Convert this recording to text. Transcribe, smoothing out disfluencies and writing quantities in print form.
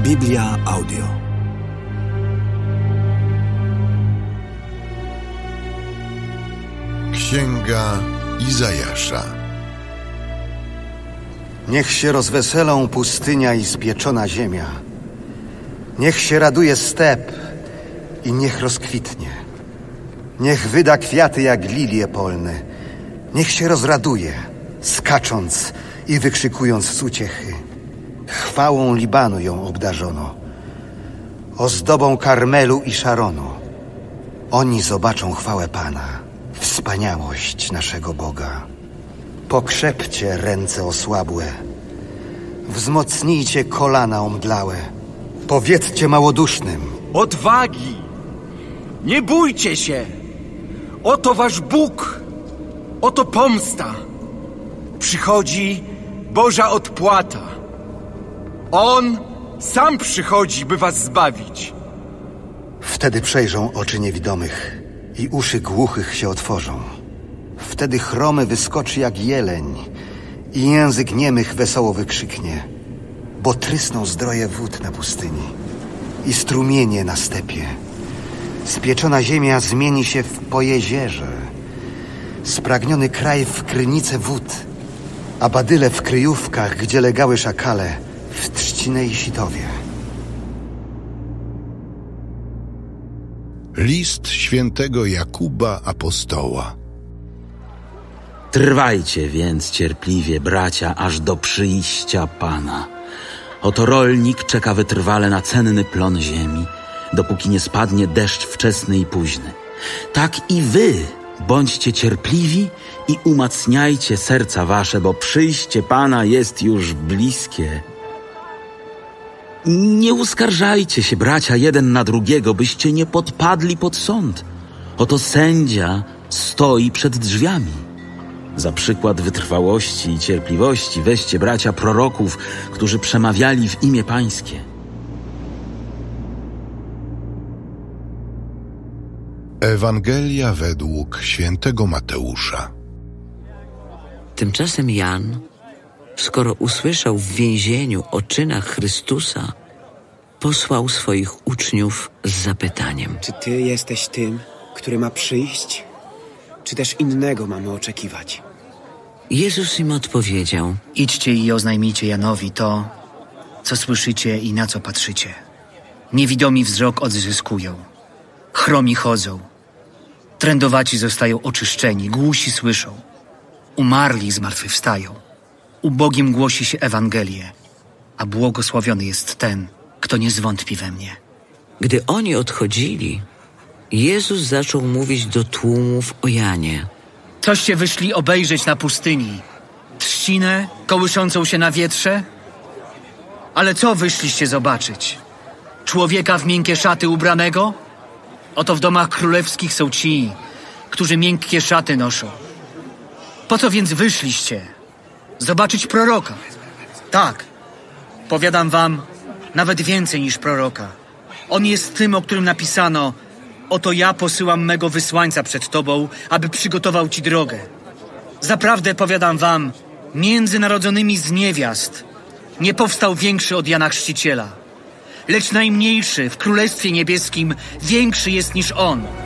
Biblia Audio. Księga Izajasza. Niech się rozweselą pustynia i spieczona ziemia. Niech się raduje step i niech rozkwitnie. Niech wyda kwiaty jak lilie polne. Niech się rozraduje, skacząc i wykrzykując z uciechy. Chwałą Libanu ją obdarzono, ozdobą Karmelu i Szaronu. Oni zobaczą chwałę Pana, wspaniałość naszego Boga. Pokrzepcie ręce osłabłe, wzmocnijcie kolana omdlałe. Powiedzcie małodusznym: odwagi! Nie bójcie się! Oto wasz Bóg! Oto pomsta! Przychodzi Boża odpłata. On sam przychodzi, by was zbawić. Wtedy przejrzą oczy niewidomych i uszy głuchych się otworzą. Wtedy chromy wyskoczy jak jeleń i język niemych wesoło wykrzyknie, bo trysną zdroje wód na pustyni i strumienie na stepie. Spieczona ziemia zmieni się w pojezierze, spragniony kraj w krynice wód, a badyle w kryjówkach, gdzie legały szakale, w trzcinę i sitowie. List świętego Jakuba apostoła. Trwajcie więc cierpliwie, bracia, aż do przyjścia Pana. Oto rolnik czeka wytrwale na cenny plon ziemi, dopóki nie spadnie deszcz wczesny i późny. Tak i wy bądźcie cierpliwi i umacniajcie serca wasze, bo przyjście Pana jest już bliskie. Nie uskarżajcie się, bracia, jeden na drugiego, byście nie podpadli pod sąd. Oto sędzia stoi przed drzwiami. Za przykład wytrwałości i cierpliwości weźcie, bracia, proroków, którzy przemawiali w imię Pańskie. Ewangelia według świętego Mateusza. Tymczasem Jan, skoro usłyszał w więzieniu o czynach Chrystusa, posłał swoich uczniów z zapytaniem: czy ty jesteś tym, który ma przyjść, czy też innego mamy oczekiwać? Jezus im odpowiedział: idźcie i oznajmijcie Janowi to, co słyszycie i na co patrzycie. Niewidomi wzrok odzyskują, chromi chodzą, trędowaci zostają oczyszczeni, głusi słyszą, umarli zmartwychwstają. Ubogim głosi się Ewangelię, a błogosławiony jest ten, kto nie zwątpi we mnie. Gdy oni odchodzili, Jezus zaczął mówić do tłumów o Janie. Coście wyszli obejrzeć na pustyni? Trzcinę kołyszącą się na wietrze? Ale co wyszliście zobaczyć? Człowieka w miękkie szaty ubranego? Oto w domach królewskich są ci, którzy miękkie szaty noszą. Po co więc wyszliście? Zobaczyć proroka. Tak, powiadam wam, nawet więcej niż proroka. On jest tym, o którym napisano: oto ja posyłam mego wysłańca przed tobą, aby przygotował ci drogę. Zaprawdę powiadam wam, między narodzonymi z niewiast nie powstał większy od Jana Chrzciciela. Lecz najmniejszy w Królestwie Niebieskim większy jest niż on.